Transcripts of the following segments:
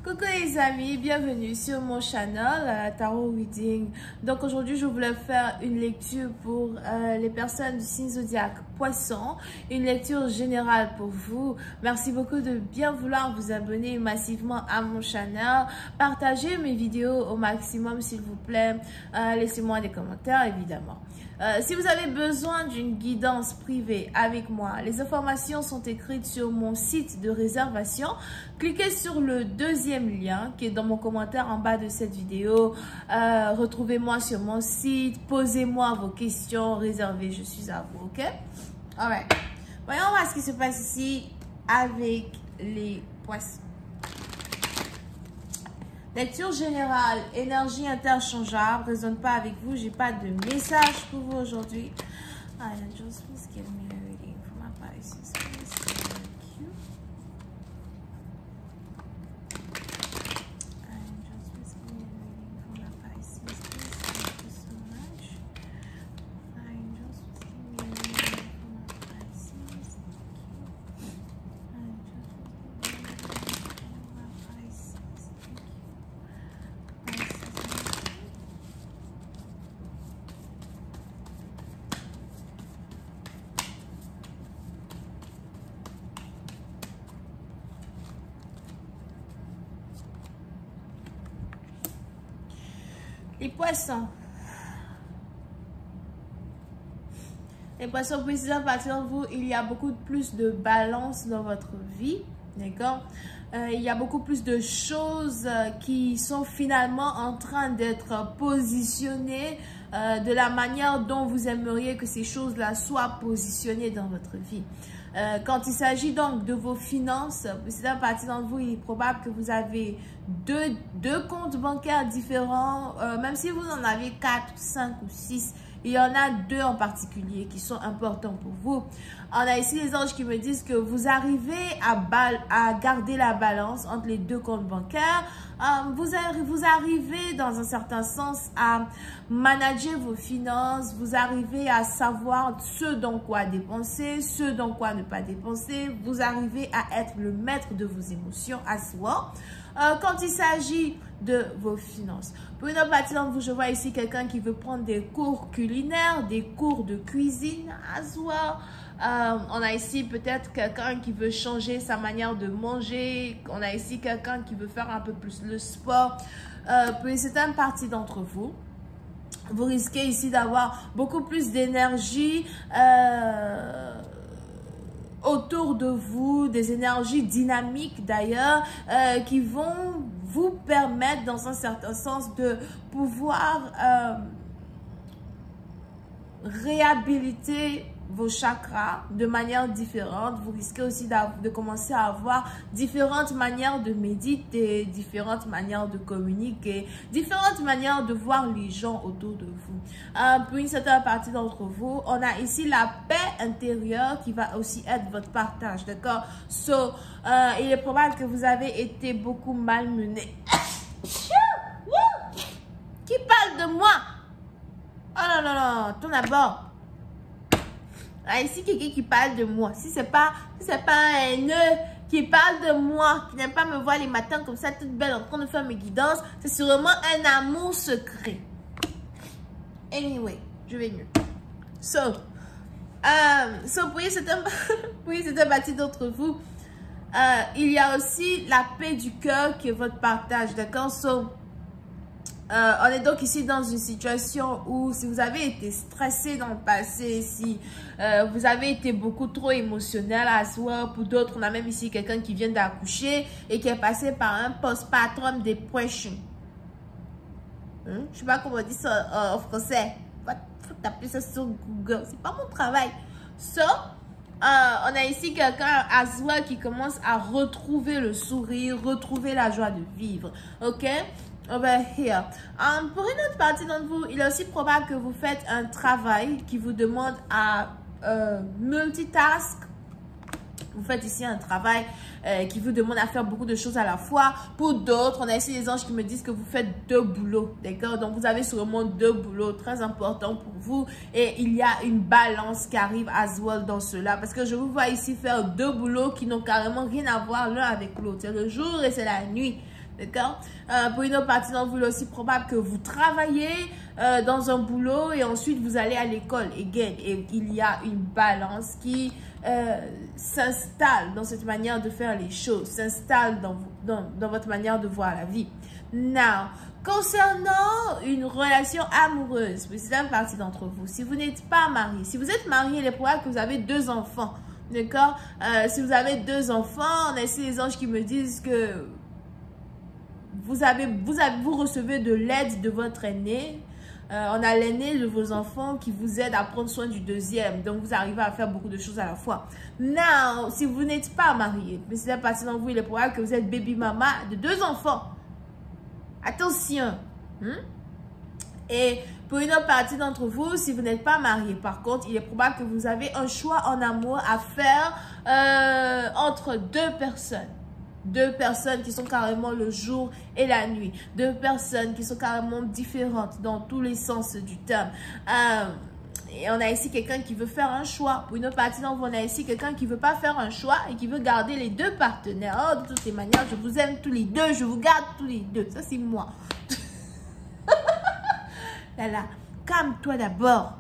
Coucou les amis, bienvenue sur mon channel Tarot Reading. Donc aujourd'hui je voulais faire une lecture pour les personnes du signe zodiaque Poisson, une lecture générale pour vous. Merci beaucoup de bien vouloir vous abonner massivement à mon channel, partagez mes vidéos au maximum s'il vous plaît, laissez-moi des commentaires évidemment. Si vous avez besoin d'une guidance privée avec moi, les informations sont écrites sur mon site de réservation. Cliquez sur le deuxième lien qui est dans mon commentaire en bas de cette vidéo. Retrouvez-moi sur mon site, posez-moi vos questions, réservez, je suis à vous, ok? Alright. Voyons voir ce qui se passe ici avec les poissons. Lecture générale, énergie interchangeable, résonne pas avec vous, j'ai pas de message pour vous aujourd'hui. Angels, please give me a reading for my Pisces, please. Thank you. Angels, please give me a reading for my Pisces, please. Thank you so much. Angels, please give me a reading for my Pisces. Thank you. Angels, please give me a reading for my Pisces. Thank you. Les poissons. Les poissons, précisément à partir de vous, il y a beaucoup plus de balance dans votre vie. D'accord? Il y a beaucoup plus de choses qui sont finalement en train d'être positionnées de la manière dont vous aimeriez que ces choses-là soient positionnées dans votre vie. Quand il s'agit donc de vos finances, c'est à partir d'entre vous, il est probable que vous avez deux comptes bancaires différents, même si vous en avez 4, 5 ou 6. Il y en a 2 en particulier qui sont importants pour vous. On a ici les anges qui me disent que vous arrivez à garder la balance entre les 2 comptes bancaires. Vous arrivez dans un certain sens à manager vos finances. Vous arrivez à savoir ce dans quoi dépenser, ce dans quoi ne pas dépenser. Vous arrivez à être le maître de vos émotions à soi. Quand il s'agit de vos finances. Pour une autre partie d'entre vous, je vois ici quelqu'un qui veut prendre des cours culinaires, des cours de cuisine à soi. On a ici peut-être quelqu'un qui veut changer sa manière de manger. On a ici quelqu'un qui veut faire un peu plus le sport. Pour une certaine partie d'entre vous, vous risquez ici d'avoir beaucoup plus d'énergie autour de vous, des énergies dynamiques d'ailleurs, qui vont vous permettre dans un certain sens de pouvoir réhabiliter vos chakras de manière différente. Vous risquez aussi de commencer à avoir différentes manières de méditer, différentes manières de communiquer, différentes manières de voir les gens autour de vous. Pour une certaine partie d'entre vous, on a ici la paix intérieure qui va aussi être votre partage, d'accord? So, il est probable que vous avez été beaucoup malmené. Qui parle de moi? Oh non, non, non, tourne à bord. Ici, quelqu'un qui parle de moi. Si c'est pas un haineux qui parle de moi, qui n'aime pas me voir les matins comme ça, toute belle en train de faire mes guidances, c'est sûrement un amour secret. Anyway, je vais mieux. Pour cette partie d'entre vous, il y a aussi la paix du cœur qui est votre partage, d'accord? On est donc ici dans une situation où si vous avez été stressé dans le passé, si vous avez été beaucoup trop émotionnel à soi, pour d'autres, on a même ici quelqu'un qui vient d'accoucher et qui est passé par un postpartum depression. Je ne sais pas comment on dit ça en français. Faut taper ça sur Google. C'est pas mon travail. On a ici quelqu'un à soi qui commence à retrouver le sourire, retrouver la joie de vivre. Ok? Over here. Pour une autre partie d'entre vous, il est aussi probable que vous faites un travail qui vous demande à multitask. Vous faites ici un travail qui vous demande à faire beaucoup de choses à la fois. Pour d'autres, on a ici des anges qui me disent que vous faites 2 boulots. D'accord? Donc, vous avez sûrement 2 boulots très importants pour vous. Et il y a une balance qui arrive as well dans cela. Parce que je vous vois ici faire 2 boulots qui n'ont carrément rien à voir l'un avec l'autre. C'est le jour et c'est la nuit. D'accord? Pour une autre partie d'entre vous, il est aussi probable que vous travaillez dans un boulot et ensuite vous allez à l'école. Et il y a une balance qui s'installe dans cette manière de faire les choses, s'installe dans votre manière de voir la vie. Now, concernant une relation amoureuse, pour certaines parties d'entre vous, si vous n'êtes pas marié, si vous êtes marié, il est probable que vous avez 2 enfants. D'accord? Si vous avez 2 enfants, on a ici les anges qui me disent que vous recevez de l'aide de votre aîné. On a l'aîné de vos enfants qui vous aide à prendre soin du deuxième. Donc, vous arrivez à faire beaucoup de choses à la fois. Now, si vous n'êtes pas marié, mais si c'est partie d'entre vous, il est probable que vous êtes baby mama de 2 enfants. Attention. Et pour une autre partie d'entre vous, si vous n'êtes pas marié, par contre, il est probable que vous avez un choix en amour à faire entre 2 personnes. 2 personnes qui sont carrément le jour et la nuit. 2 personnes qui sont carrément différentes dans tous les sens du terme. Et on a ici quelqu'un qui veut faire un choix. Pour une autre partie d'entre vous, on a ici quelqu'un qui ne veut pas faire un choix et qui veut garder les 2 partenaires. Oh, de toutes les manières, je vous aime tous les 2, je vous garde tous les 2. Ça, c'est moi. Là, calme-toi d'abord.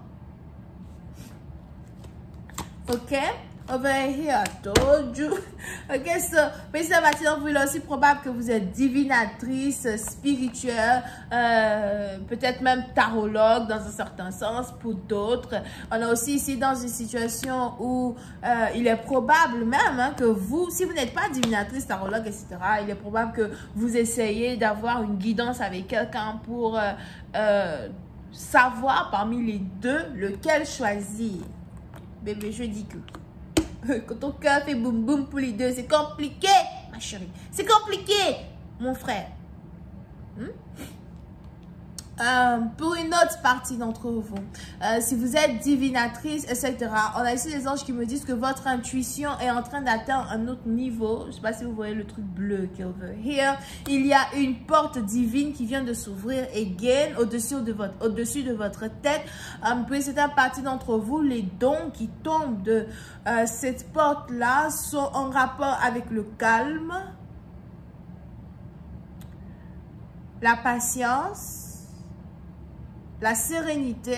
Ok? Over here, I told you. Ok, so, mais c'est maintenant, vous, il est aussi probable que vous êtes divinatrice, spirituelle, peut-être même tarologue dans un certain sens pour d'autres. On a aussi ici dans une situation où il est probable même que vous, si vous n'êtes pas divinatrice, tarologue, etc., il est probable que vous essayez d'avoir une guidance avec quelqu'un pour savoir parmi les 2 lequel choisir. Bébé, je dis que quand ton cœur fait boum boum pour les 2, c'est compliqué, ma chérie. C'est compliqué, mon frère. Pour une autre partie d'entre vous, si vous êtes divinatrice, etc., on a ici les anges qui me disent que votre intuition est en train d'atteindre un autre niveau. Je ne sais pas si vous voyez le truc bleu qui est over here. Il y a une porte divine qui vient de s'ouvrir again au-dessus de votre tête. Pour certaines parties d'entre vous, les dons qui tombent de cette porte-là sont en rapport avec le calme, la patience, la sérénité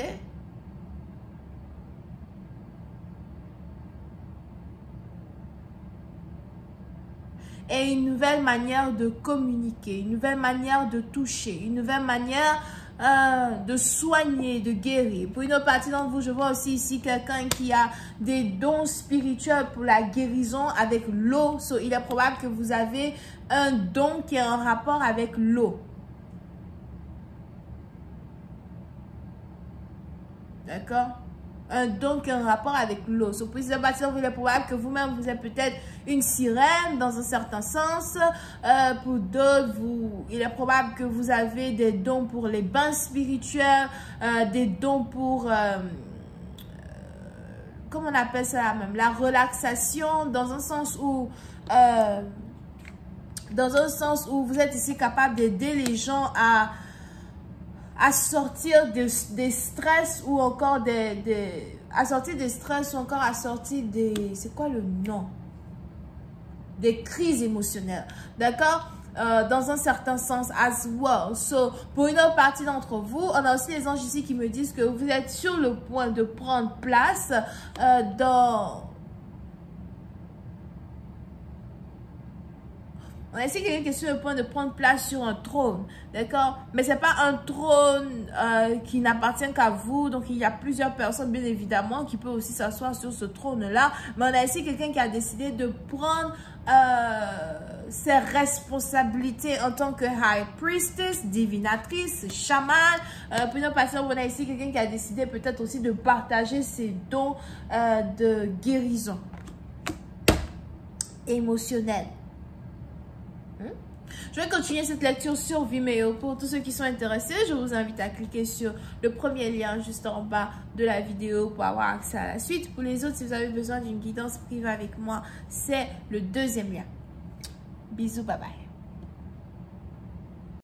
et une nouvelle manière de communiquer, une nouvelle manière de toucher, une nouvelle manière de soigner, de guérir. Pour une autre partie d'entre vous, je vois aussi ici quelqu'un qui a des dons spirituels pour la guérison avec l'eau. So, il est probable que vous avez un don qui est en rapport avec l'eau. D'accord? Un don qui a un rapport avec l'eau. So, pour cette partie, il est probable que vous-même, vous êtes peut-être une sirène dans un certain sens. Pour d'autres, il est probable que vous avez des dons pour les bains spirituels, des dons pour, comment on appelle ça même, la relaxation, dans un sens où vous êtes ici capable d'aider les gens à sortir des stress ou encore à sortir des stress ou encore à sortir des, c'est quoi le nom? Des crises émotionnelles, d'accord? Dans un certain sens as well. So, pour une autre partie d'entre vous, on a aussi les anges ici qui me disent que vous êtes sur le point de prendre place dans... On a ici quelqu'un qui est sur le point de prendre place sur un trône, d'accord? Mais ce n'est pas un trône qui n'appartient qu'à vous. Donc, il y a plusieurs personnes, bien évidemment, qui peuvent aussi s'asseoir sur ce trône-là. Mais on a ici quelqu'un qui a décidé de prendre ses responsabilités en tant que High Priestess, divinatrice, chaman. Pour une autre personne, on a ici quelqu'un qui a décidé peut-être aussi de partager ses dons de guérison émotionnelle. Je vais continuer cette lecture sur Vimeo. Pour tous ceux qui sont intéressés, je vous invite à cliquer sur le premier lien juste en bas de la vidéo pour avoir accès à la suite. Pour les autres, si vous avez besoin d'une guidance privée avec moi, c'est le deuxième lien. Bisous, bye bye.